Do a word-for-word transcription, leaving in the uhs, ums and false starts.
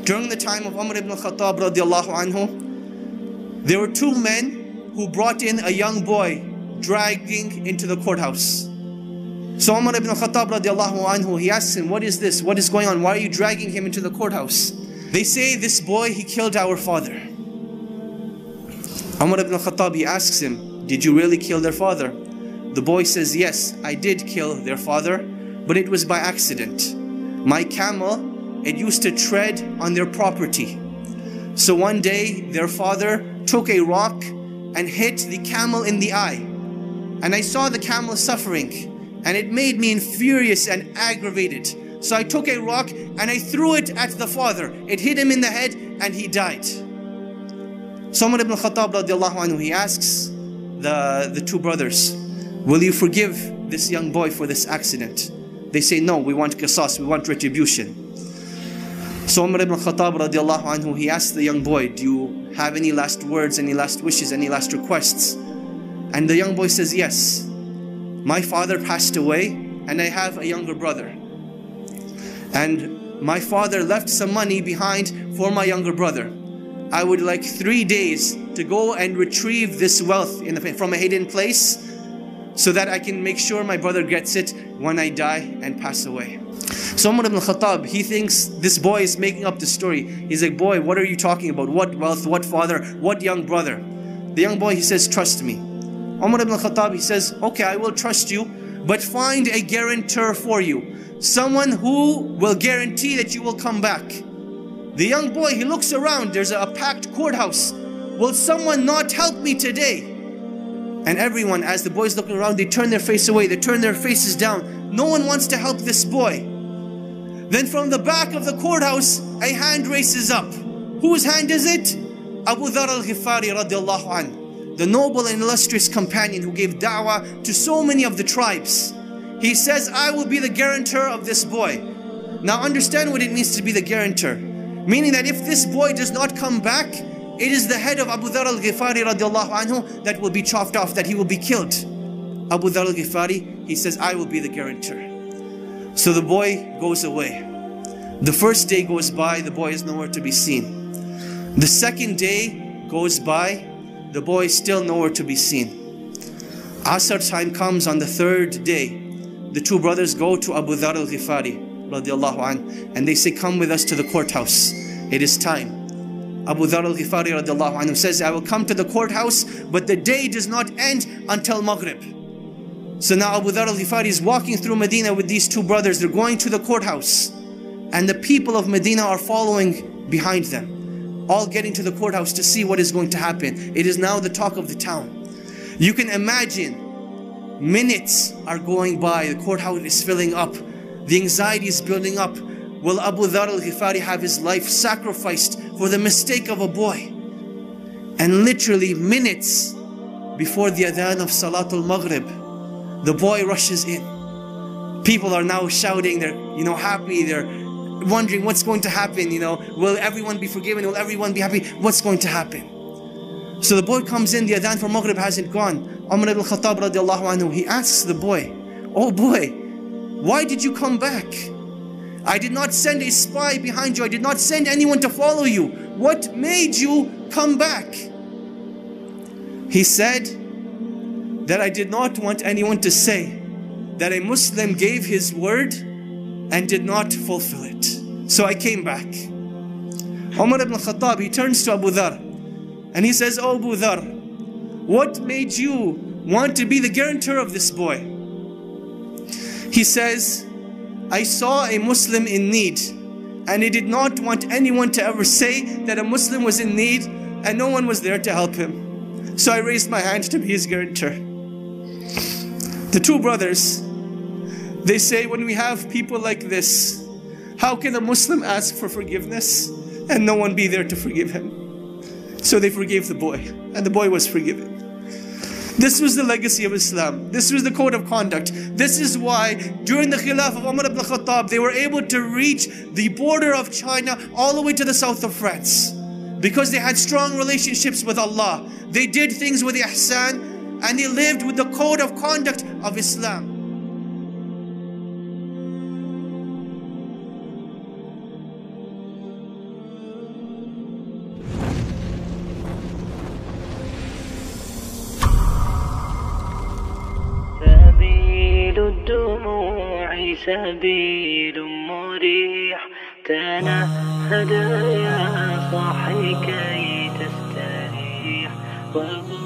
During the time of Umar ibn al-Khattab radiallahu anhu, there were two men who brought in a young boy dragging into the courthouse. So Umar ibn al-Khattab radiallahu anhu, he asks him, what is this? What is going on? Why are you dragging him into the courthouse? They say, this boy, he killed our father. Umar ibn al-Khattab, he asks him, did you really kill their father? The boy says, yes, I did kill their father, but it was by accident. My camel, it used to tread on their property. So one day, their father took a rock and hit the camel in the eye. And I saw the camel suffering, and it made me furious and aggravated. So I took a rock and I threw it at the father. It hit him in the head and he died. So Umar ibn al-Khattab radiallahu anhu, he asks the, the two brothers, will you forgive this young boy for this accident? They say, no, we want qisas, we want retribution. So Umar ibn al-Khattab radiallahu anhu, he asks the young boy, do you have any last words, any last wishes, any last requests? And the young boy says, yes. My father passed away and I have a younger brother. And my father left some money behind for my younger brother. I would like three days to go and retrieve this wealth in the, from a hidden place, so that I can make sure my brother gets it when I die and pass away. So Umar ibn al-Khattab, he thinks this boy is making up the story. He's like, boy, what are you talking about? What wealth, what father, what young brother? The young boy, he says, trust me. Umar ibn al-Khattab, he says, okay, I will trust you, but find a guarantor for you. Someone who will guarantee that you will come back. The young boy, he looks around, there's a packed courthouse. Will someone not help me today? And everyone, as the boys looking around, they turn their face away, they turn their faces down. No one wants to help this boy. Then from the back of the courthouse, a hand raises up. Whose hand is it? Abu Dharr al-Ghifari radiallahu anh, the noble and illustrious companion who gave da'wah to so many of the tribes. He says, I will be the guarantor of this boy. Now understand what it means to be the guarantor. Meaning that if this boy does not come back, it is the head of Abu Dharr al-Ghifari radiallahu anhu that will be chopped off, that he will be killed. Abu Dharr al-Ghifari, he says, I will be the guarantor. So the boy goes away. The first day goes by, the boy is nowhere to be seen. The second day goes by, the boy is still nowhere to be seen. Asr time comes on the third day. The two brothers go to Abu Dharr al-Ghifari radiallahu anhu, and they say, come with us to the courthouse. It is time. Abu Dharr al-Ghifari radiallahu anhu says, I will come to the courthouse, but the day does not end until Maghrib. So now Abu Dharr al-Ghifari is walking through Medina with these two brothers. They're going to the courthouse. And the people of Medina are following behind them, all getting to the courthouse to see what is going to happen. It is now the talk of the town. You can imagine, minutes are going by, the courthouse is filling up. The anxiety is building up. Will Abu Dharr al-Ghifari have his life sacrificed for the mistake of a boy? And literally minutes before the adhan of Salatul Maghrib, the boy rushes in. People are now shouting, they're you know happy, they're wondering what's going to happen, you know, will everyone be forgiven, will everyone be happy, what's going to happen? So the boy comes in, the adhan for Maghrib hasn't gone. Umar ibn al-Khattab radiallahu anhu, he asks the boy, oh boy, why did you come back? I did not send a spy behind you. I did not send anyone to follow you. What made you come back? He said that I did not want anyone to say that a Muslim gave his word and did not fulfill it. So I came back. Umar ibn al-Khattab, he turns to Abu Dharr and he says, oh Abu Dharr, what made you want to be the guarantor of this boy? He says, I saw a Muslim in need and I did not want anyone to ever say that a Muslim was in need and no one was there to help him. So I raised my hand to be his guarantor. The two brothers, they say, when we have people like this, how can a Muslim ask for forgiveness and no one be there to forgive him? So they forgave the boy and the boy was forgiven. This was the legacy of Islam. This was the code of conduct. This is why during the Khilaf of Umar ibn al-Khattab, they were able to reach the border of China all the way to the south of France. Because they had strong relationships with Allah. They did things with ihsan and they lived with the code of conduct of Islam. الدموع سبيل مريح تنهد يا صاحي كي تستريح.